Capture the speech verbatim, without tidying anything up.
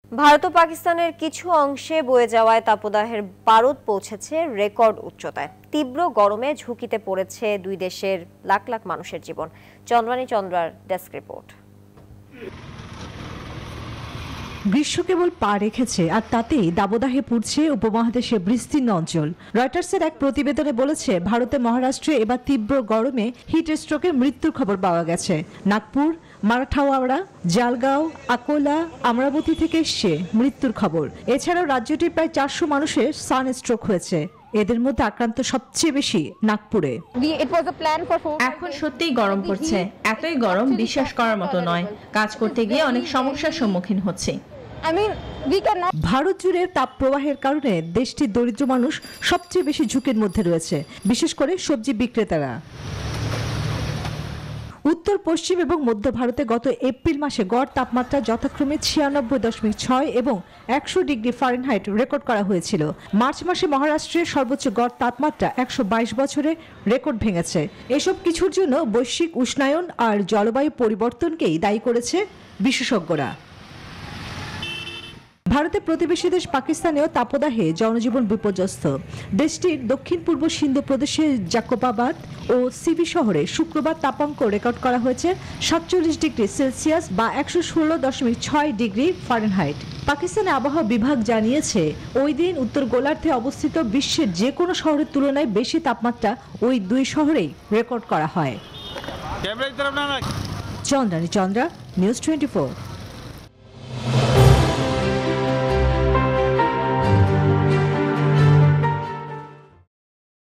ভারত ও পাকিস্তানের কিছু অংশে বয়ে যাওয়ায় তাপদাহের পারদ পৌঁছেছে রেকর্ড উচ্চতায়। তীব্র গরমে ঝুঁকিতে পড়েছে দুই দেশের লাখ লাখ মানুষের জীবন। চন্দ্রানী চন্দ্রার ডেস্ক রিপোর্ট। গ্রীষ্ম কেবল পা রেখেছে আর তাতেই দাবদাহে পুড়ছে উপমহাদেশের বিস্তীর্ণ অঞ্চল। রয়টার্সের এক প্রতিবেদনে বলেছে, ভারতে মহারাষ্ট্রে এবার তীব্র গরমে হিট স্ট্রোকে মৃত্যুর খবর পাওয়া গেছে। নাগপুর, মারাঠাওয়াড়া, জালগাঁও, আকোলা, আমরাবতী থেকে এসছে মৃত্যুর খবর। এছাড়াও রাজ্যটির প্রায় চারশো মানুষের সান স্ট্রোক হয়েছে। এদের মধ্যে আক্রান্ত সবচেয়ে বেশি নাগপুরে। এখন সত্যিই গরম পড়ছে, এতই গরম বিশ্বাস করার মতো নয়। কাজ করতে গিয়ে অনেক সমস্যার সম্মুখীন হচ্ছে। ভারত জুড়ে তাপ প্রবাহের কারণে দেশটির দরিদ্র মানুষ সবচেয়ে বেশি ঝুঁকির মধ্যে রয়েছে, বিশেষ করে সবজি বিক্রেতারা। উত্তর পশ্চিম এবং মধ্য ভারতে গত এপ্রিল মাসে গড় তাপমাত্রা যথাক্রমে ছিয়ানব্বই দশমিক ছয় এবং একশো ডিগ্রি ফারেনহাইট রেকর্ড করা হয়েছিল। মার্চ মাসে মহারাষ্ট্রের সর্বোচ্চ গড় তাপমাত্রা একশো বাইশ বছরে রেকর্ড ভেঙেছে। এসব কিছুর জন্য বৈশ্বিক উষ্ণায়ন আর জলবায়ু পরিবর্তনকেই দায়ী করেছে বিশেষজ্ঞরা। ভারতের প্রতিবেশী দেশ পাকিস্তানেও তাপদাহে জনজীবন বিপর্যস্ত। দেশটির দক্ষিণ পূর্ব সিন্ধু প্রদেশের জাকোবাবাদ ও সিবি শহরে শুক্রবার তাপাঙ্ক রেকর্ড করা হয়েছে সাতচল্লিশ ডিগ্রি সেলসিয়াস বা একশো ষোলো দশমিক ছয় ডিগ্রি ফারেনহাইট। পাকিস্তানের আবহাওয়া বিভাগ জানিয়েছে, ওই দিন উত্তর গোলার্ধে অবস্থিত বিশ্বের যে কোনো শহরের তুলনায় বেশি তাপমাত্রা ওই দুই শহরেই রেকর্ড করা হয়। Chandrani Chandra, news twenty four.